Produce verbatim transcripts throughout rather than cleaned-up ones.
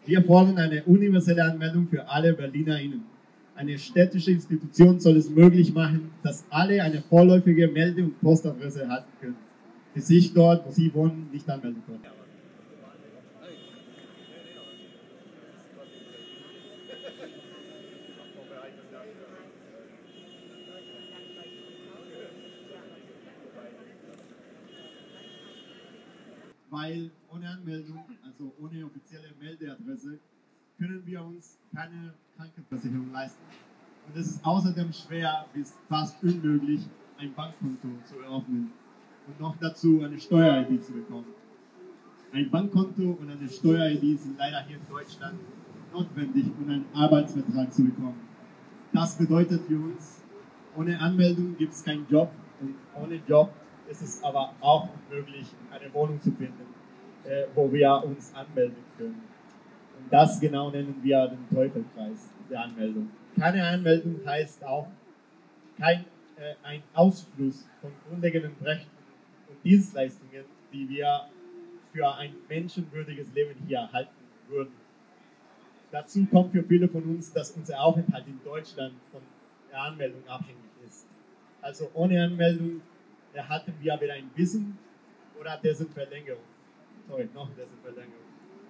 Wir fordern eine universelle Anmeldung für alle BerlinerInnen. Eine städtische Institution soll es möglich machen, dass alle eine vorläufige Melde- und Postadresse erhalten können, die sich dort, wo sie wohnen, nicht anmelden können. Weil ohne Anmeldung, also ohne offizielle Meldeadresse, können wir uns keine Krankenversicherung leisten. Und es ist außerdem schwer bis fast unmöglich, ein Bankkonto zu eröffnen und noch dazu eine Steuer-I D zu bekommen. Ein Bankkonto und eine Steuer-I D sind leider hier in Deutschland notwendig, um einen Arbeitsvertrag zu bekommen. Das bedeutet für uns, ohne Anmeldung gibt es keinen Job und ohne Job ist es aber auch möglich, eine Wohnung zu finden, äh, wo wir uns anmelden können. Und das genau nennen wir den Teufelskreis der Anmeldung. Keine Anmeldung heißt auch kein, äh, ein Ausschluss von grundlegenden Rechten und Dienstleistungen, die wir für ein menschenwürdiges Leben hier erhalten würden. Dazu kommt für viele von uns, dass unser Aufenthalt in Deutschland von der Anmeldung abhängig ist. Also ohne Anmeldung erhalten wir weder ein Visum oder dessen Verlängerung. Sorry, noch dessen Verlängerung.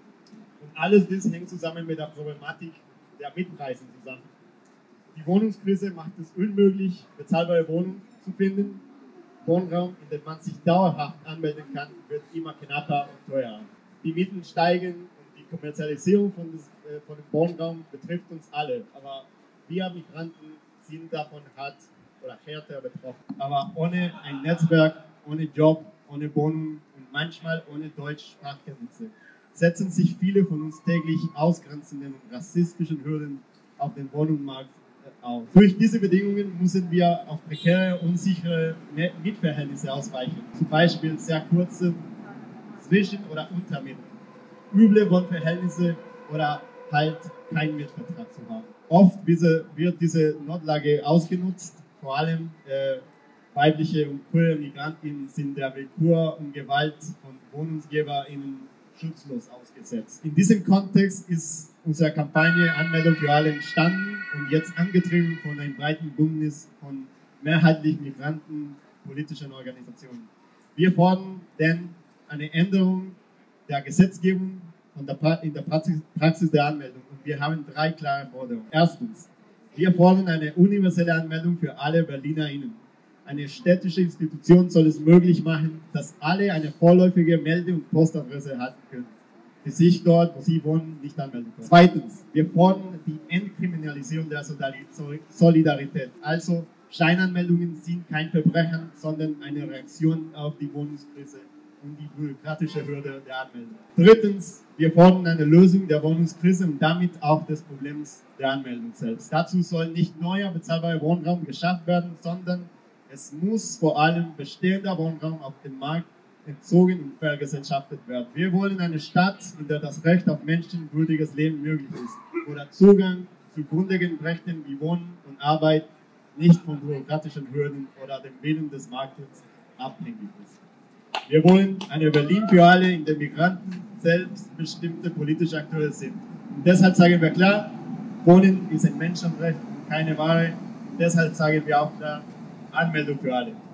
Und alles dies hängt zusammen mit der Problematik der Mietpreise zusammen. Die Wohnungskrise macht es unmöglich, bezahlbare Wohnungen zu finden. Wohnraum, in dem man sich dauerhaft anmelden kann, wird immer knapper und teurer. Die Mieten steigen und die Kommerzialisierung von, des, äh, von dem Wohnraum betrifft uns alle. Aber wir Migranten sind davon hart oder härter betroffen. Aber ohne ein Netzwerk, ohne Job, ohne Wohnung und manchmal ohne Deutschsprachkenntnisse setzen sich viele von uns täglich ausgrenzenden und rassistischen Hürden auf den Wohnungsmarkt auf. Durch diese Bedingungen müssen wir auf prekäre, unsichere Mietverhältnisse ausweichen. Zum Beispiel sehr kurze Zwischen- oder Untermieten, üble Wohnverhältnisse oder halt keinen Mietvertrag zu haben. Oft wird diese Notlage ausgenutzt. Vor allem äh, weibliche und queere Migrantinnen sind der Willkür und Gewalt von WohnungsgeberInnen schutzlos ausgesetzt. In diesem Kontext ist unsere Kampagne Anmeldung für alle entstanden und jetzt angetrieben von einem breiten Bündnis von mehrheitlich Migranten, politischen Organisationen. Wir fordern denn eine Änderung der Gesetzgebung und der in der Praxis, Praxis der Anmeldung. Und wir haben drei klare Forderungen. Erstens, wir fordern eine universelle Anmeldung für alle BerlinerInnen. Eine städtische Institution soll es möglich machen, dass alle eine vorläufige Melde- und Postadresse erhalten können, die sich dort, wo sie wohnen, nicht anmelden können. Zweitens, wir fordern die Entkriminalisierung der Solidarität. Also Scheinanmeldungen sind kein Verbrechen, sondern eine Reaktion auf die Wohnungskrise und die bürokratische Hürde der Anmeldung. Drittens, wir fordern eine Lösung der Wohnungskrise und damit auch des Problems der Anmeldung selbst. Dazu soll nicht neuer bezahlbarer Wohnraum geschaffen werden, sondern es muss vor allem bestehender Wohnraum auf dem Markt entzogen und vergesellschaftet werden. Wir wollen eine Stadt, in der das Recht auf menschenwürdiges Leben möglich ist, wo der Zugang zu grundlegenden Rechten wie Wohnen und Arbeit nicht von bürokratischen Hürden oder dem Willen des Marktes abhängig ist. Wir wollen eine Berlin für alle, in der Migranten selbstbestimmte politische Akteure sind. Und deshalb sagen wir klar, Wohnen ist ein Menschenrecht und keine Ware. Deshalb sagen wir auch klar, Anmeldung für alle.